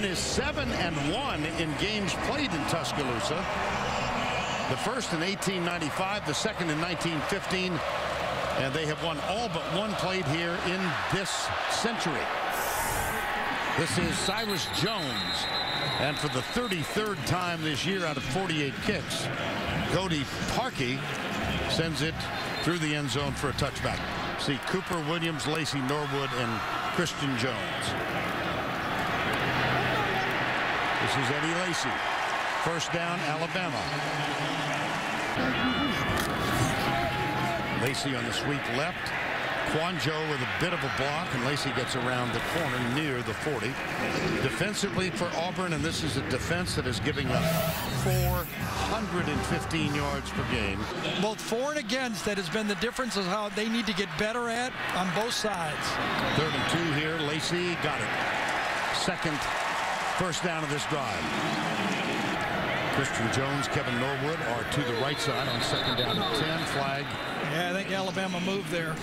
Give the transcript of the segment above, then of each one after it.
Auburn is 7-1 in games played in Tuscaloosa. The first in 1895, the second in 1915, and they have won all but one played here in this century. This is Cyrus Jones, and for the 33rd time this year out of 48 kicks, Cody Parkey sends it through the end zone for a touchback. See Cooper, Williams, Lacey Norwood, and Christian Jones. This is Eddie Lacy. First down, Alabama. Lacy on the sweep left. Quanjo with a bit of a block, and Lacy gets around the corner near the 40. Defensively for Auburn, and this is a defense that is giving up 415 yards per game. Both for and against, that has been the difference of how they need to get better at on both sides. 3rd and 2 here. Lacy got it. First down of this drive. Christian Jones, Kevin Norwood are to the right side on 2nd down and 10. Flag. Yeah, I think Alabama moved there.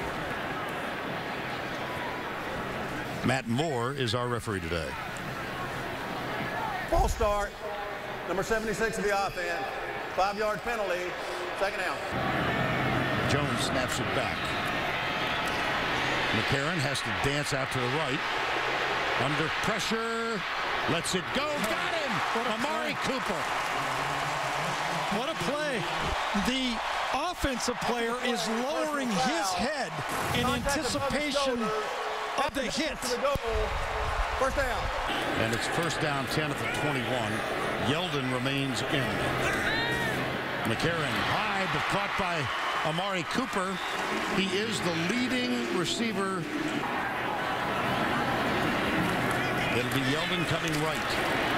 Matt Moore is our referee today. False start. Number 76 of the offense. 5-yard penalty. 2nd down. Jones snaps it back. McCarron has to dance out to the right. Under pressure. Lets it go. Got him. Amari Cooper. What a play. The offensive player is lowering his head in anticipation of the hit. First down. And it's first down, 10 at the 21. Yeldon remains in. McCarron high, but caught by Amari Cooper. He is the leading receiver. It'll be Yeldon coming right.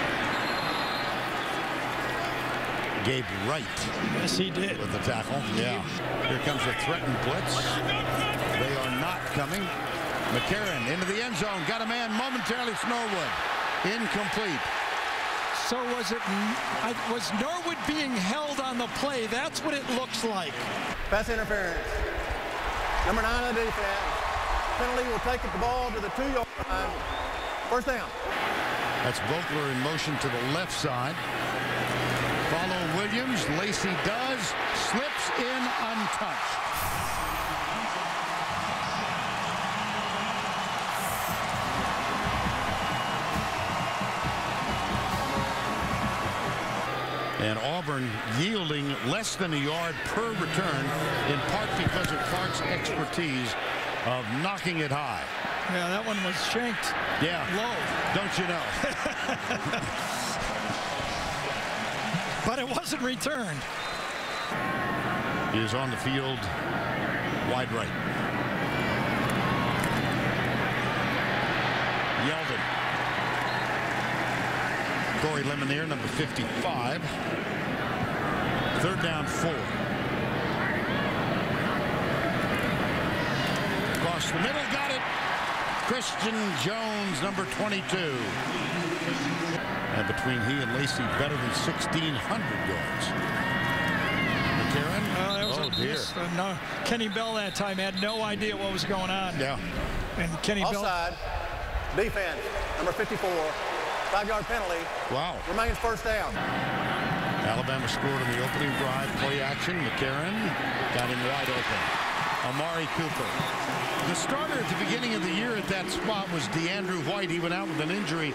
Gabe Wright. Yes, he did. With the tackle. Yeah. Here comes a threatened blitz. They are not coming. McCarron into the end zone. Got a man momentarily. Norwood. Incomplete. So was Norwood being held on the play? That's what it looks like. Pass interference. Number 9 on the defense. Penalty will take the ball to the 2-yard line. First down. That's Vogler in motion to the left side. Follow Williams. Lacy does. Slips in untouched. And Auburn yielding less than a yard per return, in part because of Clark's expertise of knocking it high. Yeah, that one was shanked. Yeah. Low. Don't you know? But it wasn't returned. He is on the field wide right. Yeldon. Corey Lemonier, number 55. 3rd down, 4. Across the middle, got it. Christian Jones, number 22. And between he and Lacy, better than 1,600 yards. McCarron. That was a dear. miss. No, Kenny Bell that time had no idea what was going on. Yeah. And Kenny Bell. Offside. Defense. Number 54. 5-yard penalty. Wow. Remains first down. Alabama scored in the opening drive. Play action. McCarron got him wide open. Amari Cooper. The starter at the beginning of the year at that spot was DeAndrew White. He went out with an injury.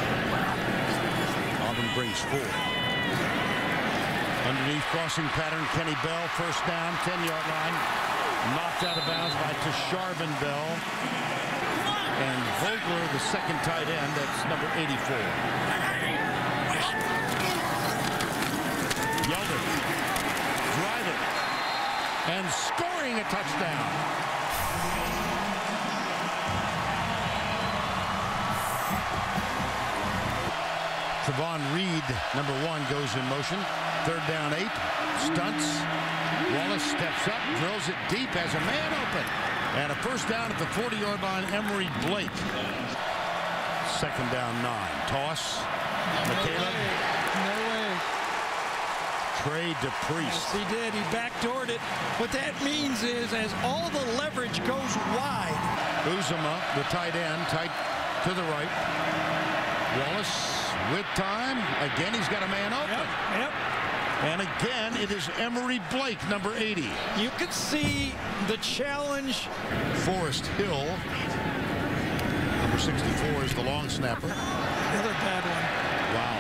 Auburn brings 4. Underneath crossing pattern, Kenny Bell, first down, 10-yard line. Knocked out of bounds by Tasharvin Bell. And Vogler, the second tight end, that's number 84. Yeldon driving and scoring a touchdown. Travon Reed, number 1, goes in motion. 3rd down, 8. Stunts. Wallace steps up, drills it deep, has a man open. And a first down at the 40-yard line, Emory Blake. 2nd down, 9. Toss. McCaleb. No way. Trey DePriest. Yes, he did. He backdoored it. What that means is as all the leverage goes wide. Uzomah, the tight end, tight to the right. Wallace with time. Again, he's got a man open. Yep. And again, it is Emery Blake, number 80. You can see the challenge. Forrest Hill, number 64, is the long snapper. Another bad one. Wow.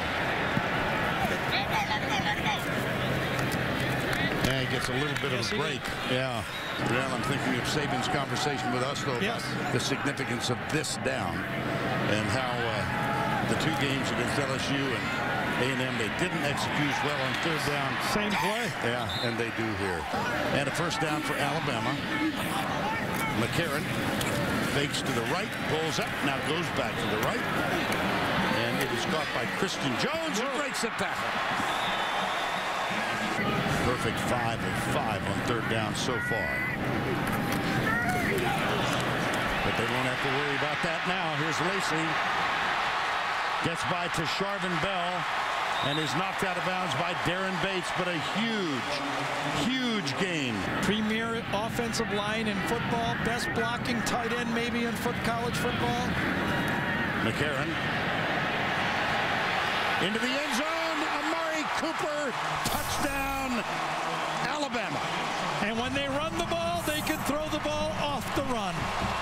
Yeah, he gets a little bit of a break. Yeah. Well, I'm thinking of Saban's conversation with us, though, about the significance of this down and how the two games against LSU and A&M, they didn't execute well on third down. Same play. Yeah, and they do here. And a first down for Alabama. McCarron fakes to the right, pulls up, now goes back to the right. And it is caught by Christian Jones, who breaks the tackle. Perfect 5 of 5 on third down so far. But they won't have to worry about that now. Here's Lacey. Gets by to Charvin Bell and is knocked out of bounds by Darren Bates, but a huge gain. Premier offensive line in football, best blocking tight end maybe in college football. McCarron into the end zone. Amari Cooper, touchdown, Alabama. And when they run the ball, they can throw the ball off the run.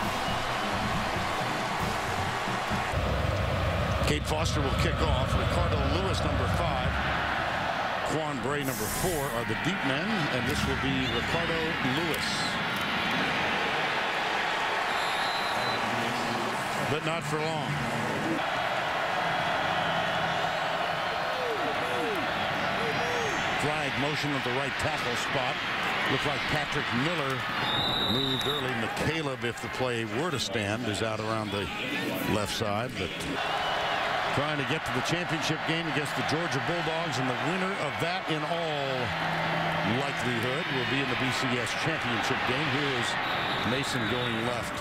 Kate Foster will kick off. Ricardo Lewis, number 5. Quan Bray, number 4, are the deep men, and this will be Ricardo Lewis. But not for long. Flag motion at the right tackle spot. Looked like Patrick Miller moved early. McCaleb, if the play were to stand, is out around the left side, but trying to get to the championship game against the Georgia Bulldogs, and the winner of that in all likelihood will be in the BCS championship game. Here is Mason going left.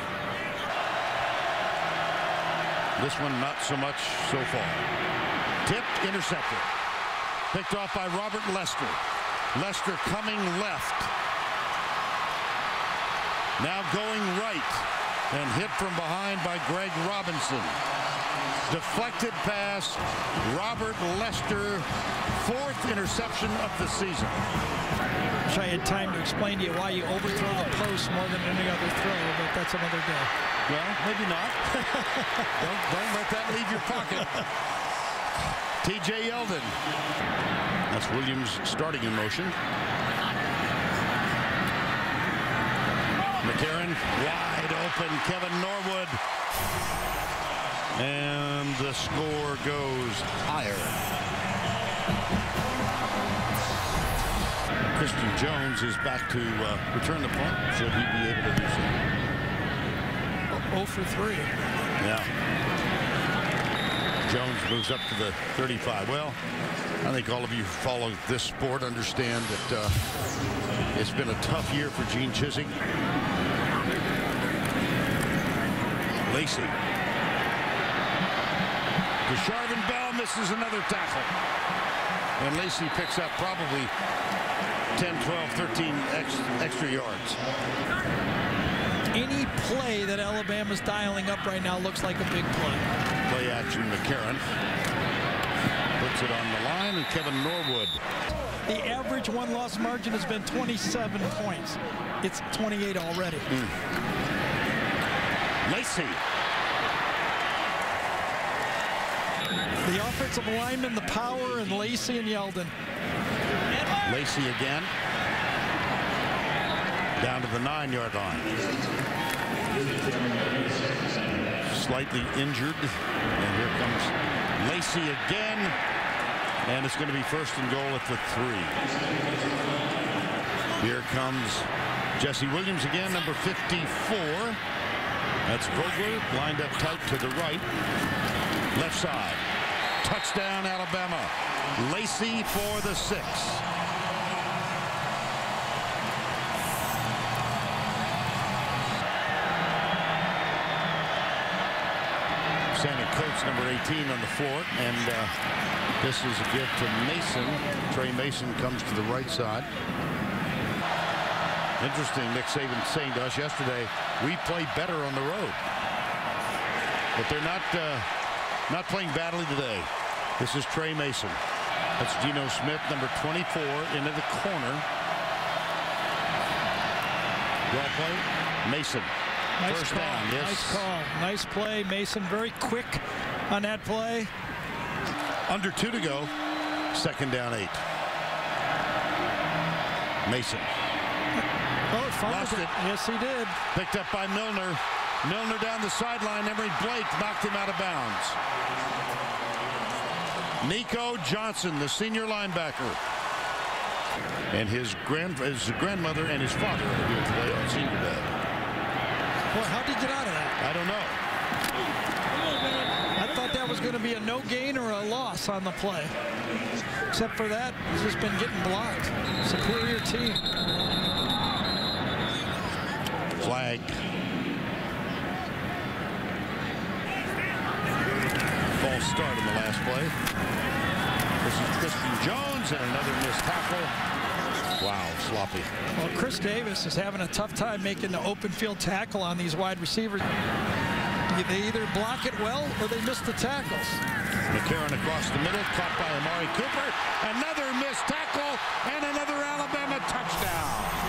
This one not so much so far. Tipped, intercepted. Picked off by Robert Lester. Lester coming left. Now going right, and hit from behind by Greg Robinson. Deflected pass, Robert Lester, 4th interception of the season. Wish I had time to explain to you why you overthrow the post more than any other throw, but that's another day. Well, maybe not. don't let that leave your pocket. T.J. Yeldon. That's Williams starting in motion. McCarron wide open. Kevin Norwood. And the score goes higher. Christian Jones is back to return the punt. Should he be able to do so? 0 for 3. Yeah. Jones moves up to the 35. Well, I think all of you who follow this sport understand that it's been a tough year for Gene Chizik. Lacey. Charvin Bell misses another tackle. And Lacey picks up probably 10, 12, 13 extra yards. Any play that Alabama's dialing up right now looks like a big play. Play action, McCarron. Puts it on the line, and Kevin Norwood. The average one-loss margin has been 27 points. It's 28 already. Lacey. The offensive linemen, the power, and Lacey and Yeldon. Lacey again. Down to the 9-yard line. Slightly injured. And here comes Lacey again. And it's going to be 1st and goal at the 3. Here comes Jesse Williams again, number 54. That's Vogler, lined up tight to the right. Left side. Touchdown, Alabama. Lacey for the 6. Santa Coates, number 18, on the floor. And this is a gift to Mason. Trey Mason comes to the right side. Interesting, Nick Saban saying to us yesterday, we play better on the road. But they're not not playing badly today. This is Trey Mason. That's Geno Smith, number 24, into the corner. Well played. Mason. Nice First call. down. Yes. Nice call. Nice play. Mason very quick on that play. Under 2 to go. Second down 8. Mason. Oh, Lost it. Yes, he did. Picked up by Milner. Milner down the sideline. Emery Blake knocked him out of bounds. Nico Johnson, the senior linebacker. And his grandmother and his father are here today on Senior Day. Well, how did he get out of that? I don't know. I thought that was going to be a no gain or a loss on the play. Except for that, he's just been getting blocked. Superior team. Flag. False start in the last play. This is Christian Jones and another missed tackle. Wow, sloppy. Well, Chris Davis is having a tough time making the open field tackle on these wide receivers. They either block it well or they miss the tackles. McCarron across the middle, caught by Amari Cooper. Another missed tackle and another Alabama touchdown.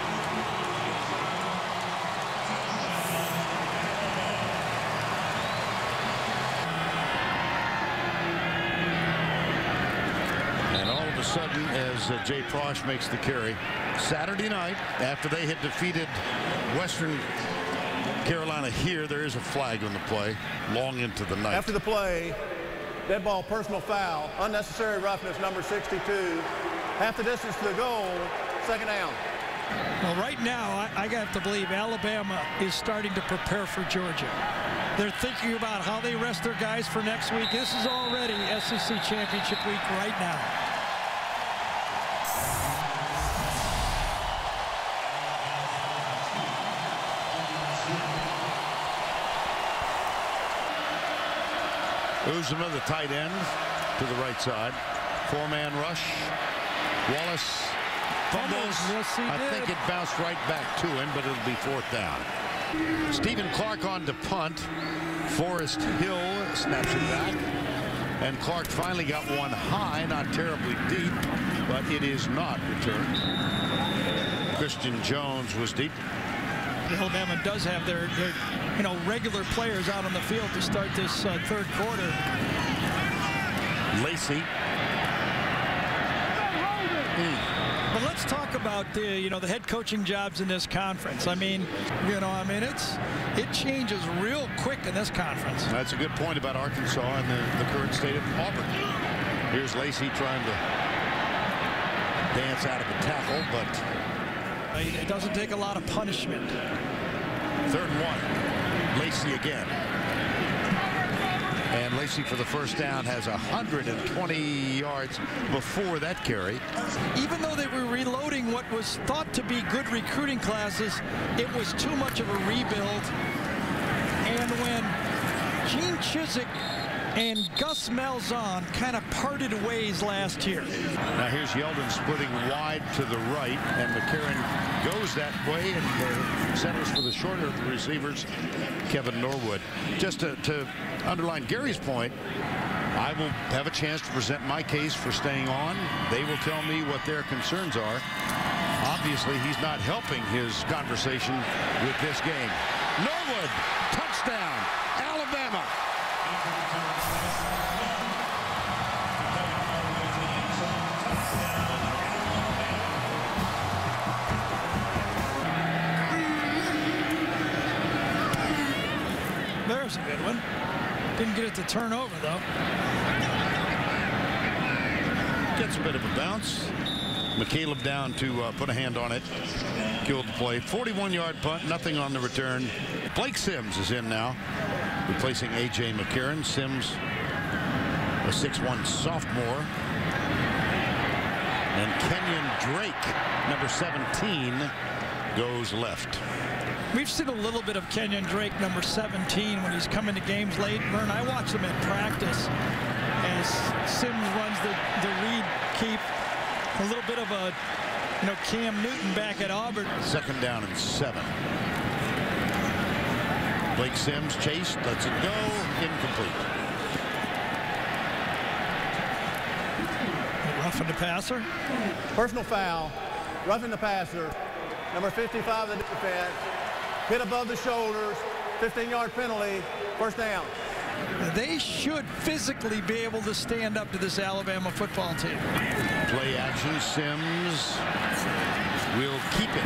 And all of a sudden, as Jay Prosch makes the carry, Saturday night, after they had defeated Western Carolina here, there is a flag on the play long into the night. After the play, dead ball, personal foul, unnecessary roughness, number 62. Half the distance to the goal, second down. Well, right now, I got to believe Alabama is starting to prepare for Georgia. They're thinking about how they rest their guys for next week. This is already SEC Championship week right now. Uzomah, the tight end, to the right side. Four-man rush. Wallace fumbles. Yes, he I did. think it bounced right back to him, but it'll be fourth down. Stephen Clark on to punt. Forrest Hill snaps it back. And Clark finally got one high, not terribly deep, but it is not returned. Christian Jones was deep. Alabama does have their regular players out on the field to start this third quarter. Lacey. But let's talk about the head coaching jobs in this conference. I mean, it changes real quick in this conference. That's a good point about Arkansas and the current state of Auburn. Here's Lacey trying to dance out of the tackle, but it doesn't take a lot of punishment. 3rd and 1. Lacey again. And Lacey for the first down has 120 yards before that carry. Even though they were reloading what was thought to be good recruiting classes, it was too much of a rebuild. And when Gene Chizik and Gus Malzahn kind of parted ways last year. Now here's Yeldon splitting wide to the right, and McCarron goes that way and centers for the shorter of the receivers, Kevin Norwood. Just to underline Gary's point, I will have a chance to present my case for staying on. They will tell me what their concerns are. Obviously, he's not helping his conversation with this game. Norwood, touchdown, Alabama. There's a good one. Didn't get it to turn over, though. Gets a bit of a bounce. McCaleb down to put a hand on it. Killed the play. 41-yard punt, nothing on the return. Blake Sims is in now, replacing A.J. McCarron. Sims, a 6'1 sophomore. And Kenyon Drake, number 17, goes left. We've seen a little bit of Kenyon Drake, number 17, when he's coming to games late. Vern, I watched him at practice as Sims runs the read keep. A little bit of a, Cam Newton back at Auburn. 2nd down and 7. Blake Sims chased, lets it go, incomplete. Roughing the passer. Personal foul, roughing the passer, number 55 of the defense, hit above the shoulders, 15-yard penalty, first down. They should physically be able to stand up to this Alabama football team. Play action, Sims will keep it.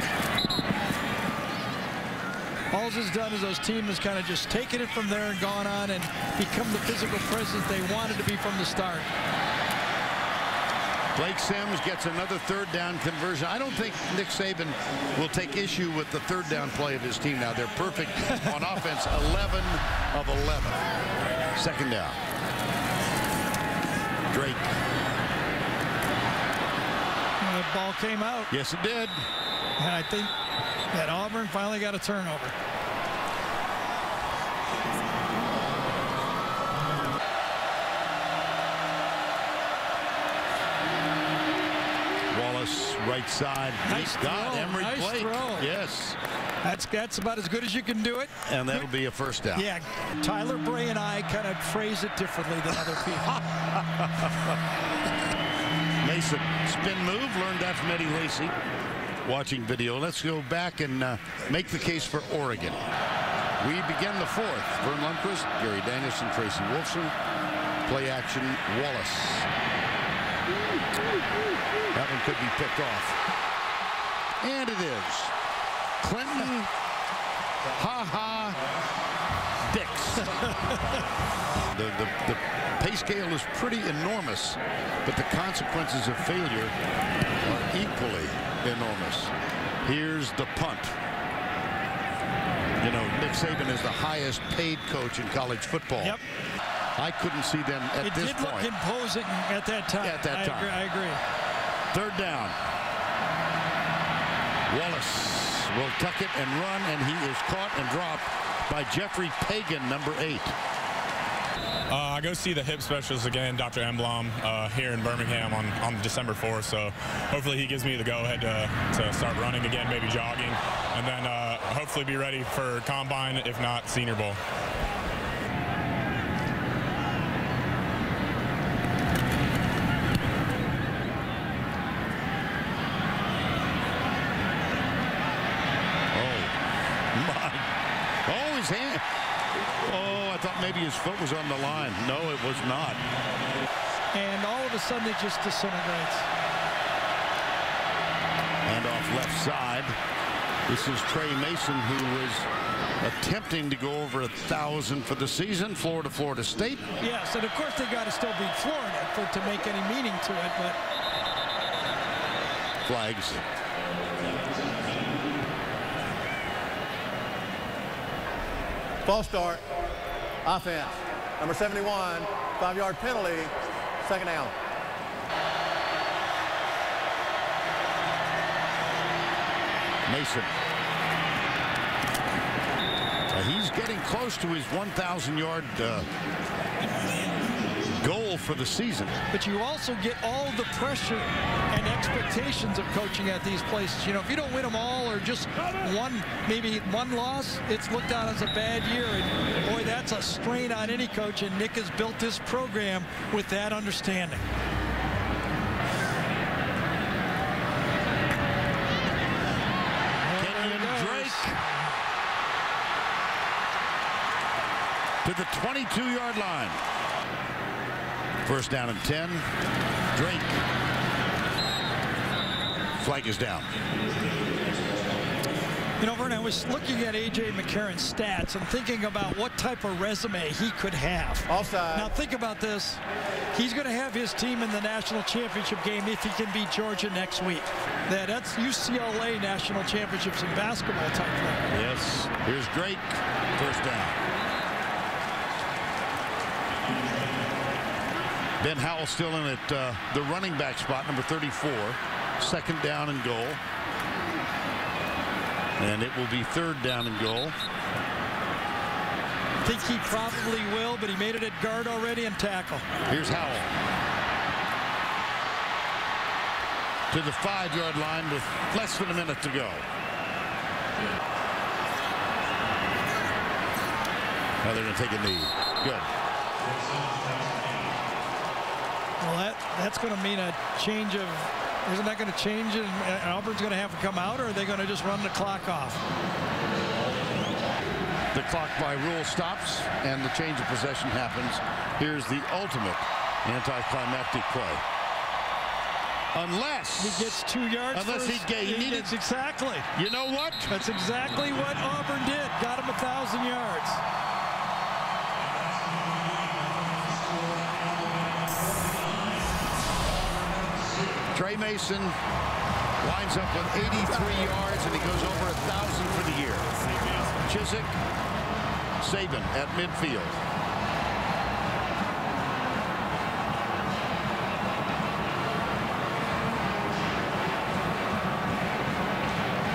All it's done is those teams has kind of just taken it from there and gone on and become the physical presence they wanted to be from the start. Blake Sims gets another third down conversion. I don't think Nick Saban will take issue with the third down play of his team now. They're perfect on offense, 11 of 11. Second down. Drake. And the ball came out. Yes, it did. And I think that Auburn finally got a turnover. Right side. Nice God, throw. Emory Nice Blake. Throw. Yes. That's about as good as you can do it. And that'll be a first down. Yeah. Tyler Bray and I kind of phrase it differently than other people. Mason, spin move. Learned that from Eddie Lacy. Watching video. Let's go back and make the case for Oregon. We begin the fourth. Vern Lundquist, Gary Danielson, Tracy Wolfson. Play action, Wallace. That one could be picked off. And it is. Clinton, Dix. The pay scale is pretty enormous, but the consequences of failure are equally enormous. Here's the punt. You know, Nick Saban is the highest paid coach in college football. Yep. I couldn't see them at this point. It did look imposing at that time. At that time. I agree. Third down. Wallace will tuck it and run, and he is caught and dropped by Jeffrey Pagan, number 8. I go see the hip specialist again, Dr. Emblom, here in Birmingham on December 4th. So hopefully he gives me the go-ahead to start running again, maybe jogging, and then hopefully be ready for Combine, if not Senior Bowl. Maybe his foot was on the line. No, it was not. And all of a sudden it just disintegrates. And off left side. This is Trey Mason, who was attempting to go over 1,000 for the season. Florida State. Yes, and of course they got to still beat Florida to make any meaning to it, but flags. False start. Offense. Number 71, 5-yard penalty, second down. Mason. He's getting close to his 1,000-yard goal for the season. But you also get all the pressure and expectations of coaching at these places. You know, if you don't win them all or just maybe one loss, it's looked on as a bad year. And boy, that's a strain on any coach. And Nick has built this program with that understanding. Kenyon Drake to the 22-yard line. First down and 10. Drake. Flag is down. You know, Vern, I was looking at A.J. McCarron's stats and thinking about what type of resume he could have. Offside. Now think about this. He's going to have his team in the national championship game if he can beat Georgia next week. That's UCLA national championships in basketball type thing. Yes. Here's Drake. First down. Ben Howell still in at the running back spot, number 34. Second down and goal. And it will be third down and goal. I think he probably will, but he made it at guard already and tackle. Here's Howell. To the 5-yard line with less than a minute to go. Now they're going to take a knee. Good. Well, That's going to mean a change of, isn't that going to change it? And Auburn's going to have to come out, or are they going to just run the clock off? The clock by rule stops, and the change of possession happens. Here's the ultimate anticlimactic play. Unless he gets 2 yards. Unless he needed. Exactly. You know what? That's exactly what Auburn did. Got him 1,000 yards. Trey Mason winds up with 83 yards, and he goes over 1,000 for the year. Chizik, Saban at midfield.